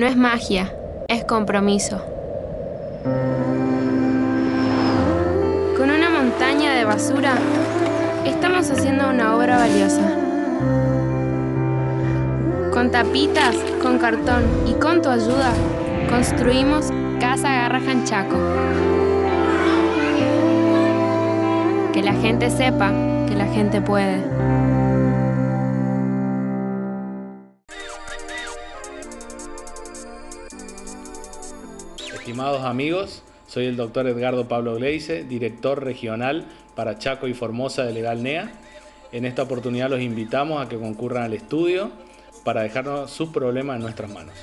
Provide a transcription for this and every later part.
No es magia, es compromiso. Con una montaña de basura, estamos haciendo una obra valiosa. Con tapitas, con cartón y con tu ayuda, construimos Casa Garrahan Chaco. Que la gente sepa que la gente puede. Estimados amigos, soy el doctor Edgardo Pablo Gleise, director regional para Chaco y Formosa de Legal NEA. En esta oportunidad los invitamos a que concurran al estudio para dejarnos sus problemas en nuestras manos.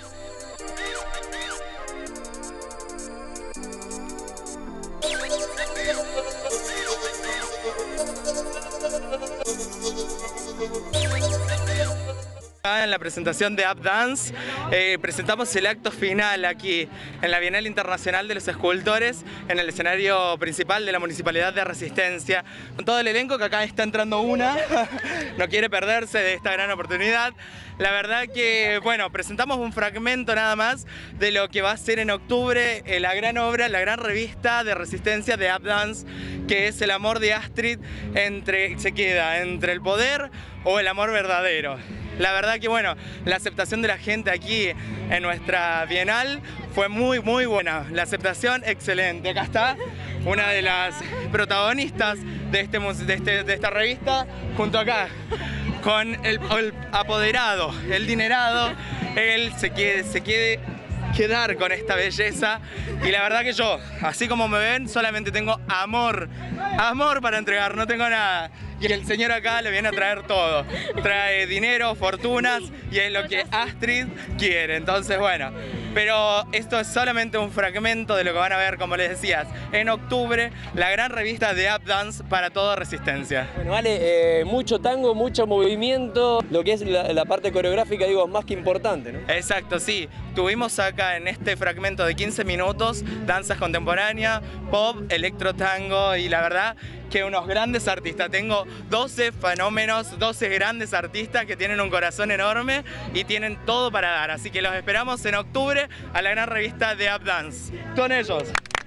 En la presentación de UpDance presentamos el acto final aquí en la Bienal Internacional de los Escultores, en el escenario principal de la Municipalidad de Resistencia, con todo el elenco que acá está entrando una, no quiere perderse de esta gran oportunidad. La verdad que, bueno, presentamos un fragmento nada más de lo que va a ser en octubre la gran obra, la gran revista de resistencia de UpDance, que es el amor de Astrid se queda entre el poder o el amor verdadero. La verdad que bueno, la aceptación de la gente aquí en nuestra Bienal fue muy buena. La aceptación excelente. Acá está una de las protagonistas de esta revista, junto acá con el apoderado, el dinerado. Él se quiere quedar con esta belleza y la verdad que yo, así como me ven, solamente tengo amor para entregar, no tengo nada. Y el señor acá le viene a traer todo, trae dinero, fortunas y es lo que Astrid quiere. Entonces bueno, pero esto es solamente un fragmento de lo que van a ver, como les decías, en octubre, la gran revista de UpDance para toda Resistencia. Bueno, vale, mucho tango, mucho movimiento, lo que es la parte coreográfica, digo, más que importante, ¿no? Exacto, sí. Tuvimos acá en este fragmento de 15 minutos danzas contemporáneas, pop, electro tango y la verdad que unos grandes artistas. Tengo 12 fenómenos, 12 grandes artistas que tienen un corazón enorme y tienen todo para dar. Así que los esperamos en octubre a la gran revista de UpDance. Con ellos.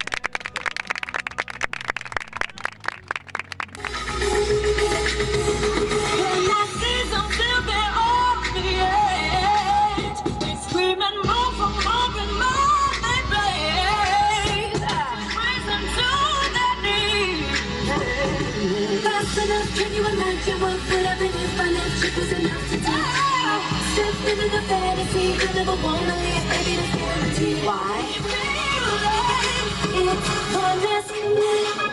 Can you imagine what would have been if my love was enough to do? Step into the fantasy, you never wanna leave, baby, that's guaranteed. Why? It's honest.